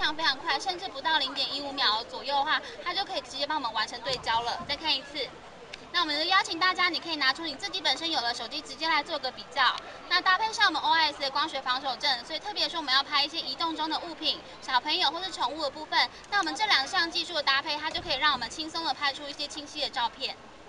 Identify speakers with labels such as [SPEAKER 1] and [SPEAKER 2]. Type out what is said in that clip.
[SPEAKER 1] 非常快，甚至不到0.15秒左右的话，它就可以直接帮我们完成对焦了。再看一次。那我们就邀请大家，你可以拿出你自己本身有的手机，直接来做个比较。那搭配上我们 OIS 的光学防手震，所以特别是我们要拍一些移动中的物品、小朋友或是宠物的部分，那我们这2项技术的搭配，它就可以让我们轻松的拍出一些清晰的照片。